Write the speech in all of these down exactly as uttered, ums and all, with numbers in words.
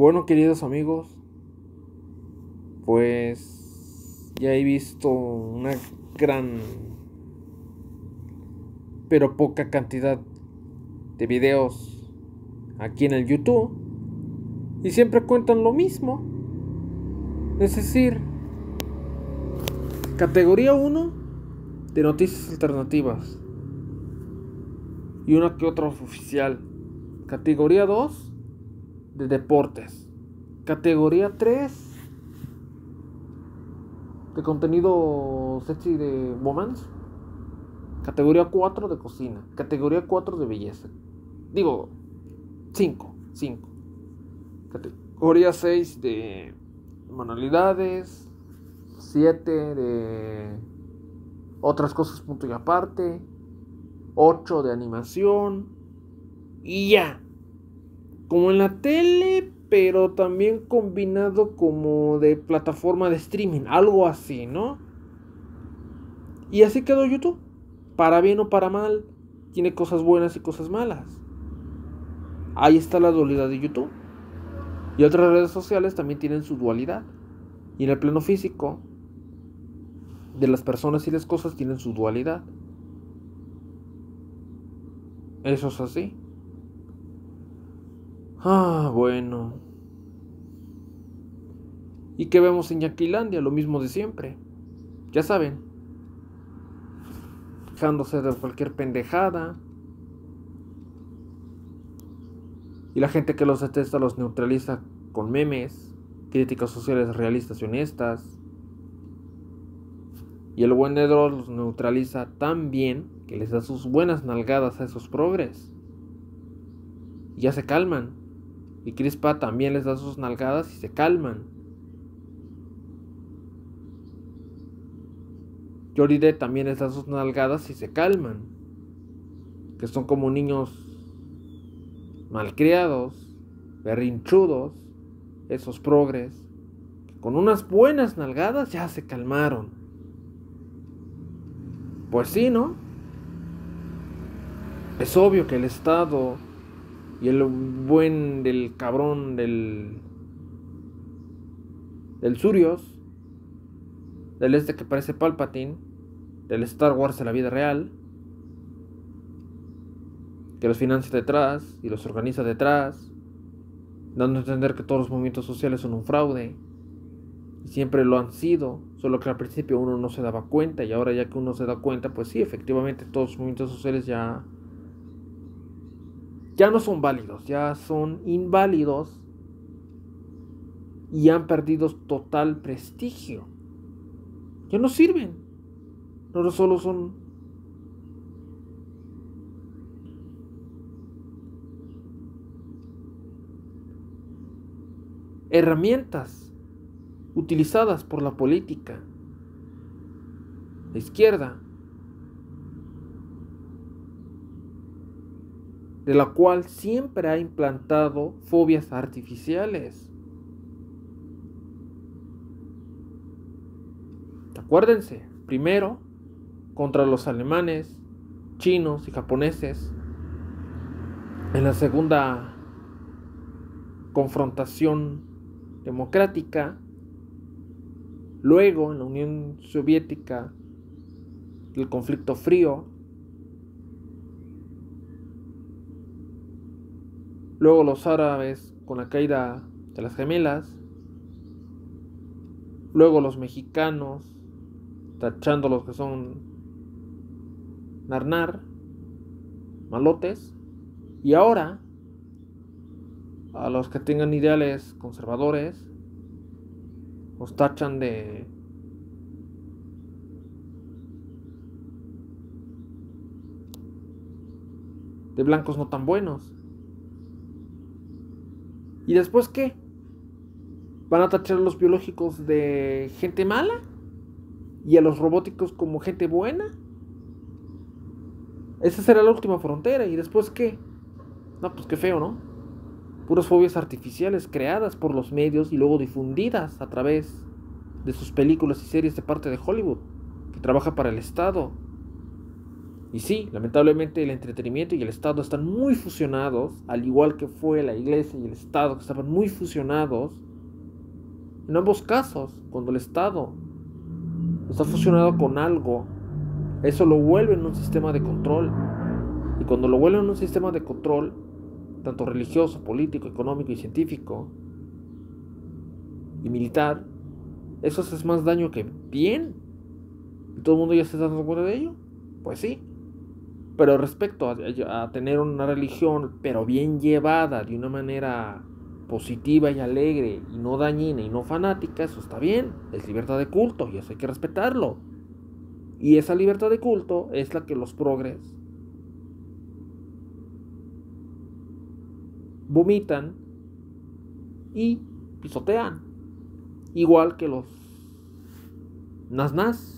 Bueno, queridos amigos, pues ya he visto una gran pero poca cantidad de videos aquí en el YouTube y siempre cuentan lo mismo. Es decir, categoría uno de noticias alternativas y una que otra oficial. Categoría dos de deportes. Categoría tres de contenido sexy de moments. Categoría cuatro de cocina. Categoría cuatro de belleza. Digo, cinco. cinco. Categoría seis de manualidades. siete de otras cosas punto y aparte. ocho de animación. Y ya. Como en la tele, pero también combinado como de plataforma de streaming. Algo así, ¿no? Y así quedó YouTube. Para bien o para mal, tiene cosas buenas y cosas malas. Ahí está la dualidad de YouTube. Y otras redes sociales también tienen su dualidad. Y en el plano físico, de las personas y las cosas tienen su dualidad. Eso es así. Ah, bueno. ¿Y qué vemos en Yanquilandia? Lo mismo de siempre. Ya saben. Quejándose de cualquier pendejada. Y la gente que los detesta los neutraliza con memes, críticas sociales realistas y honestas. Y el buen de Dross los neutraliza tan bien que les da sus buenas nalgadas a esos progres. Y ya se calman. Y Crispa también les da sus nalgadas y se calman. Yoride también les da sus nalgadas y se calman. Que son como niños malcriados, berrinchudos, esos progres, que con unas buenas nalgadas ya se calmaron. Pues sí, ¿no? Es obvio que el Estado y el buen del cabrón del del Surios, del este que parece Palpatine, del Star Wars de la vida real, que los financia detrás y los organiza detrás, dando a entender que todos los movimientos sociales son un fraude. Y siempre lo han sido, solo que al principio uno no se daba cuenta, y ahora ya que uno se da cuenta, pues sí, efectivamente todos los movimientos sociales ya ya no son válidos, ya son inválidos y han perdido total prestigio. Ya no sirven. No solo son herramientas utilizadas por la política, la izquierda, de la cual siempre ha implantado fobias artificiales. Acuérdense, primero contra los alemanes, chinos y japoneses, en la segunda confrontación democrática, luego en la Unión Soviética, el conflicto frío, luego los árabes con la caída de las gemelas, luego los mexicanos tachando los que son narnar, malotes, y ahora a los que tengan ideales conservadores los tachan de de blancos no tan buenos. ¿Y después qué? ¿Van a tachar a los biológicos de gente mala? ¿Y a los robóticos como gente buena? Esa será la última frontera. ¿Y después qué? No, pues qué feo, ¿no? Puras fobias artificiales creadas por los medios y luego difundidas a través de sus películas y series de parte de Hollywood, que trabaja para el Estado. Y sí, lamentablemente el entretenimiento y el Estado están muy fusionados, al igual que fue la Iglesia y el Estado, que estaban muy fusionados. En ambos casos, cuando el Estado está fusionado con algo, eso lo vuelve en un sistema de control. Y cuando lo vuelve en un sistema de control, tanto religioso, político, económico y científico, y militar, eso hace más daño que bien. ¿Y todo el mundo ya se está dando cuenta de ello? Pues sí. Pero respecto a, a tener una religión, pero bien llevada, de una manera positiva y alegre, y no dañina y no fanática, eso está bien. Es libertad de culto y eso hay que respetarlo. Y esa libertad de culto es la que los progres vomitan y pisotean. Igual que los naznaz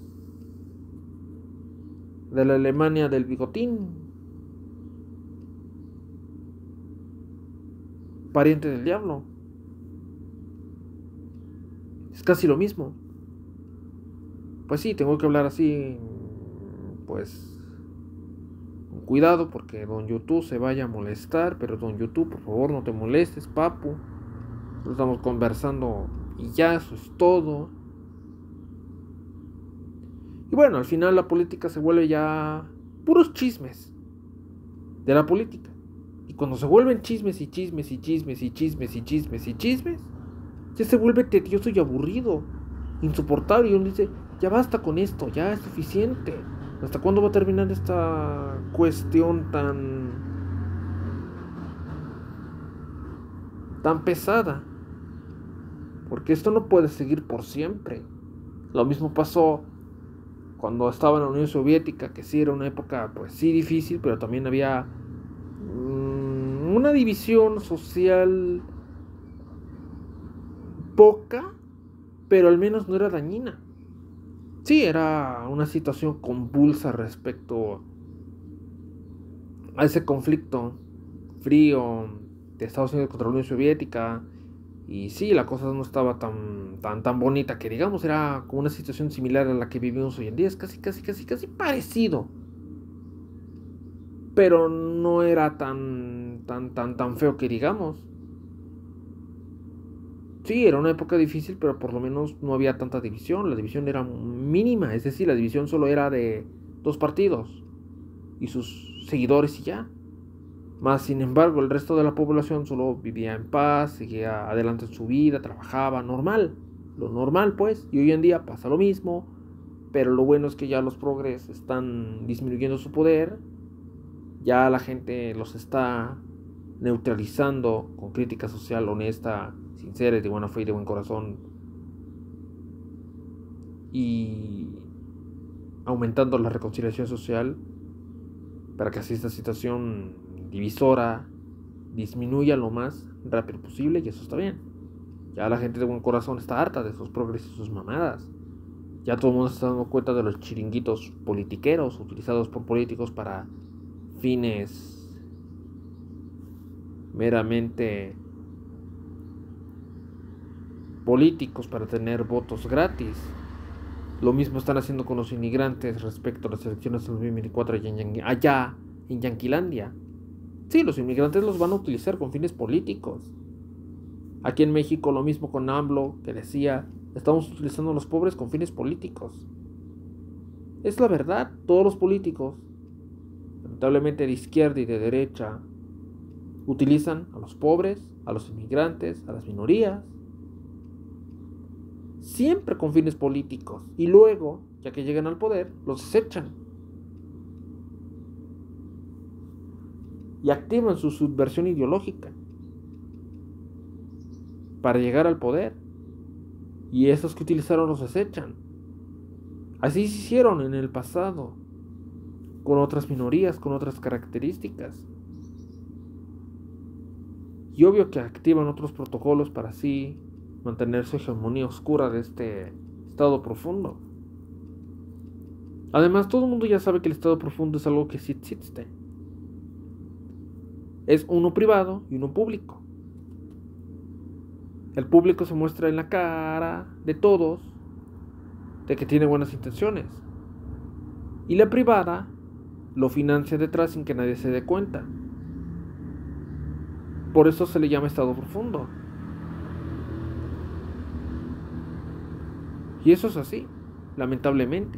de la Alemania del bigotín, pariente del diablo. Es casi lo mismo. Pues sí, tengo que hablar así, pues con cuidado, porque don YouTube se vaya a molestar. Pero don YouTube, por favor, no te molestes, papu. Estamos conversando y ya, eso es todo. Y bueno, al final la política se vuelve ya puros chismes de la política. Y cuando se vuelven chismes y chismes y chismes y chismes y chismes y chismes, ya se vuelve tedioso y aburrido, insoportable. Y uno dice, ya basta con esto, ya es suficiente. ¿Hasta cuándo va a terminar esta cuestión tan tan pesada? Porque esto no puede seguir por siempre. Lo mismo pasó cuando estaba en la Unión Soviética, que sí era una época, pues sí, difícil, pero también había mmm, una división social poca, pero al menos no era dañina. Sí, era una situación convulsa respecto a ese conflicto frío de Estados Unidos contra la Unión Soviética. Y sí, la cosa no estaba tan, tan, tan bonita que digamos, era como una situación similar a la que vivimos hoy en día. Es casi, casi, casi, casi parecido. Pero no era tan, tan, tan, tan feo que digamos. Sí, era una época difícil, pero por lo menos no había tanta división. La división era mínima, es decir, la división solo era de dos partidos y sus seguidores y ya. Más sin embargo, el resto de la población solo vivía en paz, seguía adelante en su vida, trabajaba normal, lo normal pues. Y hoy en día pasa lo mismo, pero lo bueno es que ya los progres están disminuyendo su poder, ya la gente los está neutralizando con crítica social honesta, sincera, de buena fe y de buen corazón, y aumentando la reconciliación social para que así esta situación divisora disminuya lo más rápido posible. Y eso está bien. Ya la gente de buen corazón está harta de esos progres y sus mamadas. Ya todo el mundo se está dando cuenta de los chiringuitos politiqueros utilizados por políticos para fines meramente políticos, para tener votos gratis. Lo mismo están haciendo con los inmigrantes respecto a las elecciones del dos mil veinticuatro allá en, allá en Yanquilandia. Sí, los inmigrantes los van a utilizar con fines políticos. Aquí en México lo mismo con AMLO, que decía, estamos utilizando a los pobres con fines políticos. Es la verdad, todos los políticos, lamentablemente de izquierda y de derecha, utilizan a los pobres, a los inmigrantes, a las minorías, siempre con fines políticos. Y luego, ya que llegan al poder, los desechan. Y activan su subversión ideológica para llegar al poder. Y esos que utilizaron los desechan. Así se hicieron en el pasado, con otras minorías, con otras características. Y obvio que activan otros protocolos para así mantener su hegemonía oscura de este estado profundo. Además, todo el mundo ya sabe que el estado profundo es algo que sí existe. Es uno privado y uno público. El público se muestra en la cara de todos de que tiene buenas intenciones. Y la privada lo financia detrás sin que nadie se dé cuenta. Por eso se le llama estado profundo. Y eso es así, lamentablemente.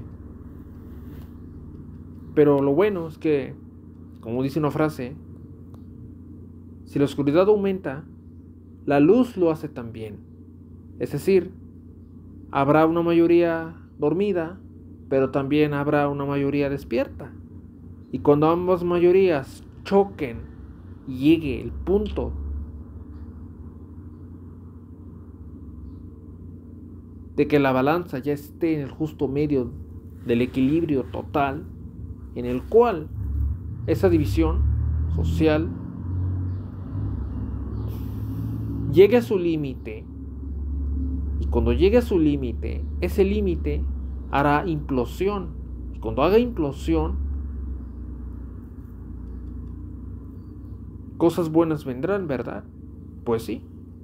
Pero lo bueno es que, como dice una frase, si la oscuridad aumenta, la luz lo hace también. Es decir, habrá una mayoría dormida, pero también habrá una mayoría despierta. Y cuando ambas mayorías choquen y llegue el punto de que la balanza ya esté en el justo medio del equilibrio total, en el cual esa división social llegue a su límite, y cuando llegue a su límite, ese límite hará implosión, y cuando haga implosión, cosas buenas vendrán, ¿verdad? Pues sí.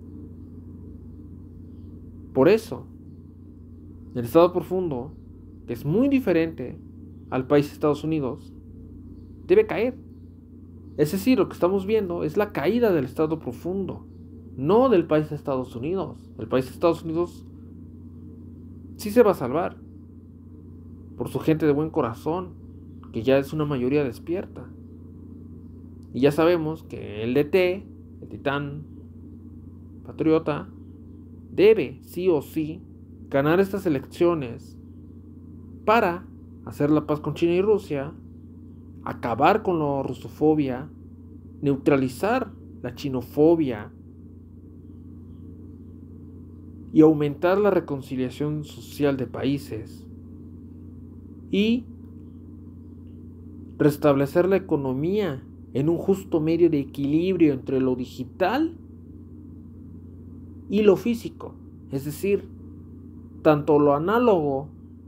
Por eso, el estado profundo, que es muy diferente al país de Estados Unidos, debe caer. Es decir, lo que estamos viendo es la caída del estado profundo, no del país de Estados Unidos. El país de Estados Unidos sí se va a salvar por su gente de buen corazón, que ya es una mayoría despierta. Y ya sabemos que el D T, el titán patriota, debe sí o sí ganar estas elecciones para hacer la paz con China y Rusia, acabar con la rusofobia, neutralizar la chinofobia y aumentar la reconciliación social de países y restablecer la economía en un justo medio de equilibrio entre lo digital y lo físico, es decir, tanto lo análogo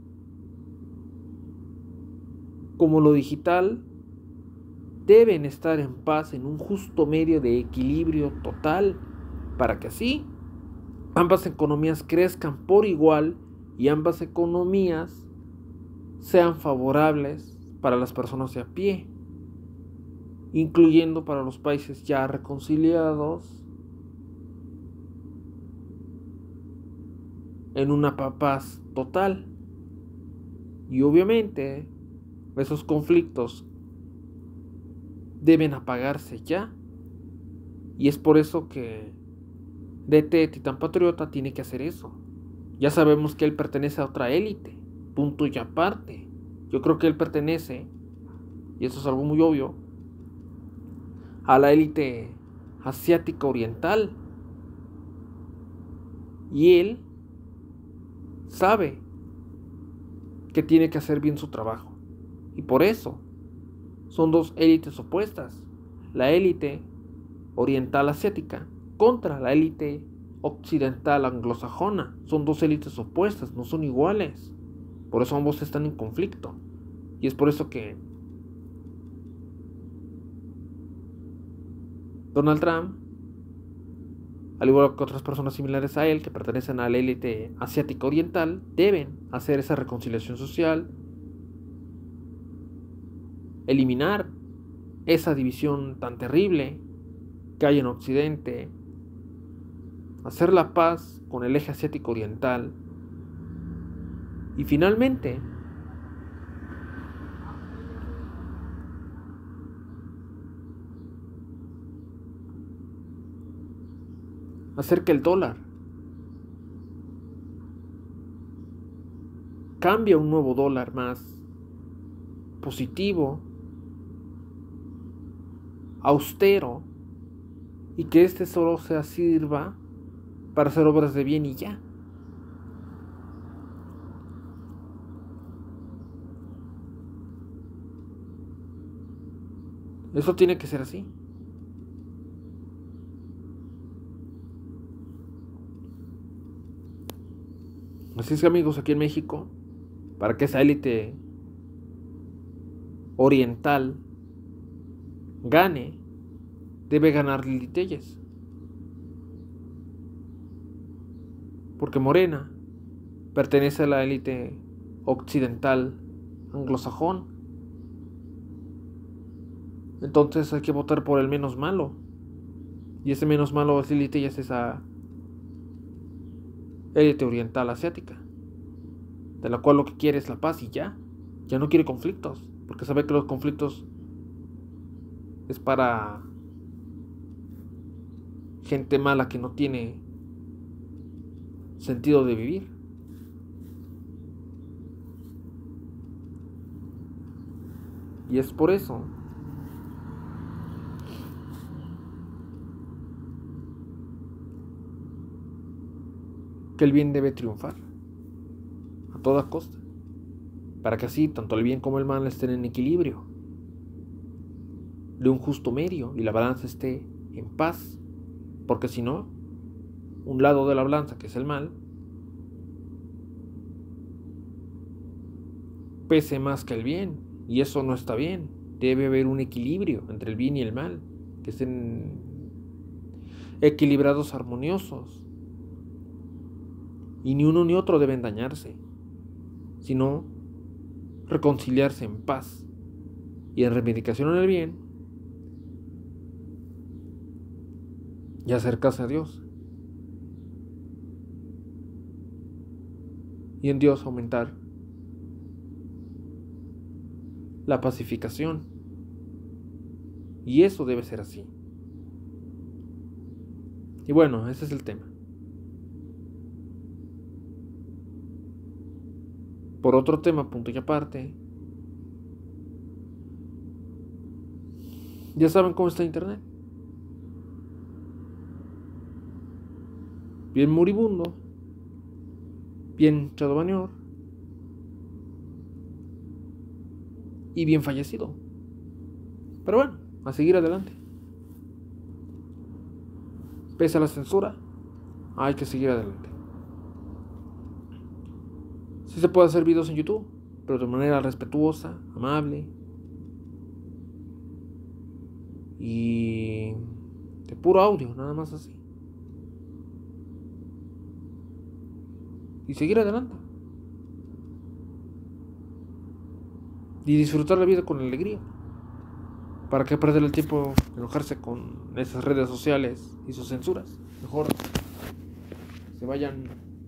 como lo digital deben estar en paz en un justo medio de equilibrio total, para que así ambas economías crezcan por igual y ambas economías sean favorables para las personas de a pie, incluyendo para los países ya reconciliados en una paz total. Y obviamente esos conflictos deben apagarse ya, y es por eso que D T, Titán Patriota, tiene que hacer eso. Ya sabemos que él pertenece a otra élite, punto y aparte. Yo creo que él pertenece, y eso es algo muy obvio, a la élite asiática oriental, y él sabe que tiene que hacer bien su trabajo, y por eso son dos élites opuestas: la élite oriental asiática contra la élite occidental anglosajona. Son dos élites opuestas, no son iguales. Por eso ambos están en conflicto. Y es por eso que Donald Trump, al igual que otras personas similares a él que pertenecen a la élite asiática oriental, deben hacer esa reconciliación social, eliminar esa división tan terrible que hay en Occidente, hacer la paz con el eje asiático oriental y finalmente hacer que el dólar cambie a un nuevo dólar más positivo, austero, y que este solo se sirva para hacer obras de bien y ya. Eso tiene que ser así. Así es que, amigos, aquí en México, para que esa élite oriental gane, debe ganar Lili Téllez, porque Morena pertenece a la élite occidental anglosajón, Entonces hay que votar por el menos malo. Y ese menos malo es élite y es esa élite oriental asiática, de la cual lo que quiere es la paz y ya. Ya no quiere conflictos, porque sabe que los conflictos es para gente mala que no tiene sentido de vivir. Y es por eso que el bien debe triunfar a toda costa, para que así tanto el bien como el mal estén en equilibrio, de un justo medio, y la balanza esté en paz, porque si no, un lado de la balanza, que es el mal, pese más que el bien, y eso no está bien. Debe haber un equilibrio entre el bien y el mal, que estén equilibrados, armoniosos, y ni uno ni otro deben dañarse, sino reconciliarse en paz y en reivindicación en el bien y acercarse a Dios, y en Dios aumentar la pacificación. Y eso debe ser así. Y bueno, ese es el tema. Por otro tema, punto y aparte, ya saben cómo está internet. Bien moribundo, bien chadobañor y bien fallecido. Pero bueno, a seguir adelante. Pese a la censura, hay que seguir adelante. Sí se puede hacer videos en YouTube, pero de manera respetuosa, amable y de puro audio, nada más así. Y seguir adelante. Y disfrutar la vida con alegría. ¿Para qué perder el tiempo enojarse con esas redes sociales y sus censuras? Mejor se vayan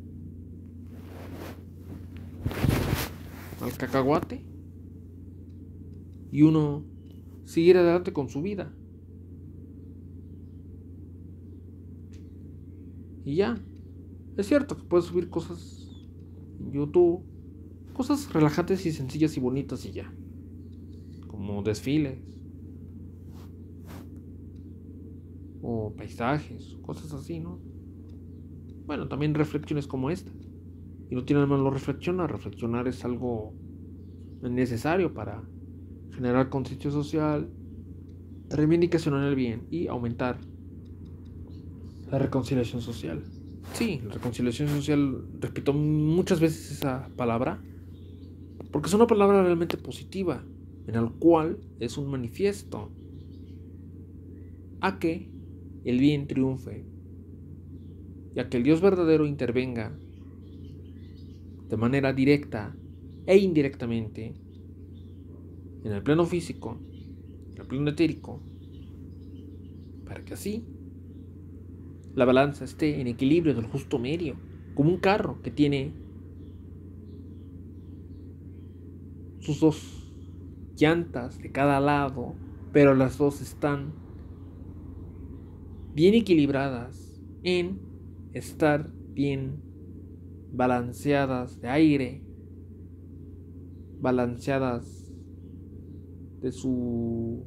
al cacahuate y uno seguir adelante con su vida. Y ya. Es cierto que puedes subir cosas en YouTube, cosas relajantes y sencillas y bonitas y ya, como desfiles o paisajes, cosas así, ¿no? Bueno, también reflexiones como esta. Y no tiene nada malo reflexionar. Reflexionar es algo necesario para generar conciencia social, reivindicación en el bien y aumentar la reconciliación social. Sí, la reconciliación social, repito muchas veces esa palabra, porque es una palabra realmente positiva, en el cual es un manifiesto a que el bien triunfe y a que el Dios verdadero intervenga de manera directa e indirectamente en el plano físico, en el plano etérico, para que así la balanza esté en equilibrio del justo medio, como un carro que tiene sus dos llantas de cada lado, pero las dos están bien equilibradas en estar bien balanceadas de aire, balanceadas de su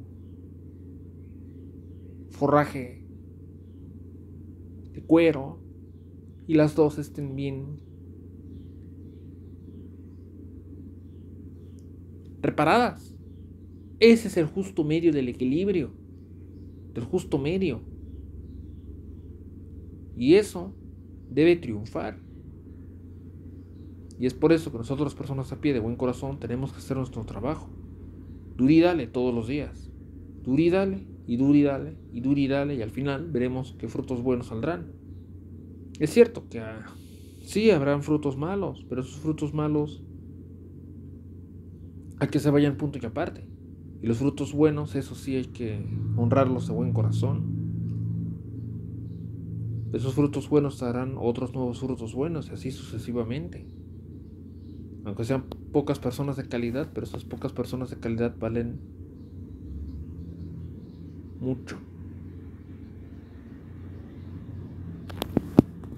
forraje de cuero, y las dos estén bien reparadas. Ese es el justo medio del equilibrio, del justo medio, y eso debe triunfar. Y es por eso que nosotros, personas a pie de buen corazón, tenemos que hacer nuestro trabajo. Dur y dale todos los días. Dur y dale, y dur y dale, y dur y dale, y al final veremos qué frutos buenos saldrán. Es cierto que ah, sí habrán frutos malos, pero esos frutos malos hay que se vayan punto y aparte. Y los frutos buenos, eso sí hay que honrarlos de buen corazón. Esos frutos buenos darán otros nuevos frutos buenos y así sucesivamente. Aunque sean pocas personas de calidad, pero esas pocas personas de calidad valen mucho.